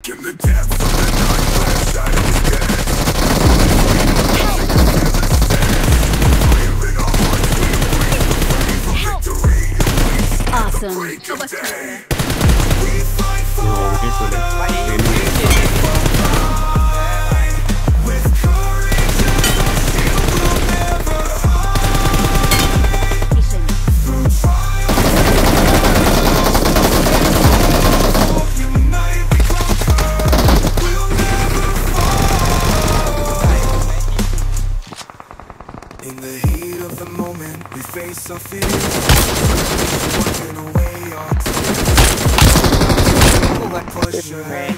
In the depths of the night where shadows dead. Awesome. Break of day. In the heat of the moment, we face our fears, washing away our tears. Push ahead,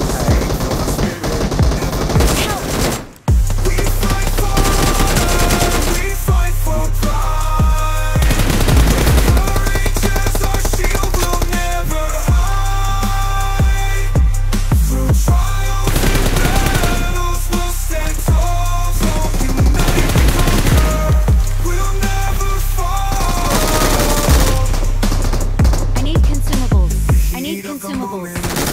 we fight for honor, we fight for pride. With courage as our shield, we'll never hide. Through trials and battles, we'll stand tall. So unite we conquer, we'll never fall. I need consumables. I need consumables.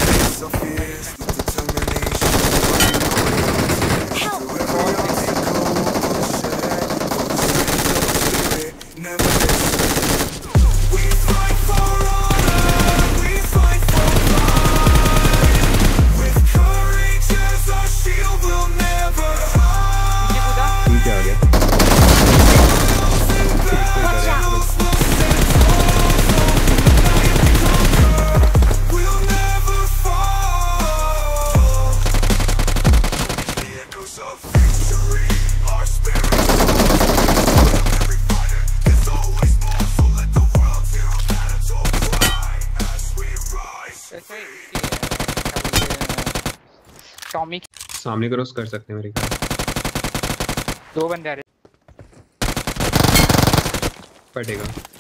Tommy सामने cross कर सकते हैं मेरे ख्याल। 2 बंदे आ रहे फटेगा।